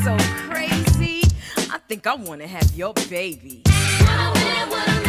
so crazy. I think I wanna have your baby. What a minute, what a